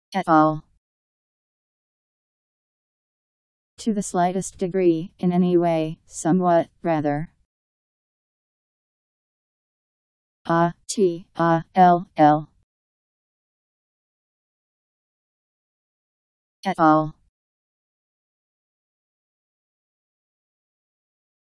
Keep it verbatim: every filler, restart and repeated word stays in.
At all. To the slightest degree, in any way, somewhat, rather. A, T, A, L, L. At all.